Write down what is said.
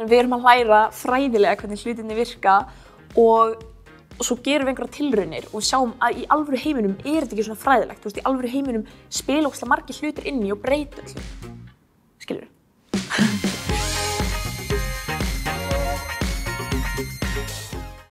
en við erum að læra fræðilega hvernig hlutinni virka og svo gerum við einhverjar tilraunir og sjáum að í alvöru heiminum er þetta ekki svona fræðilegt. Þú veist, í alvöru heiminum spila ógeðslega margir hlutir inn í og breyta öllu. Skilurðu?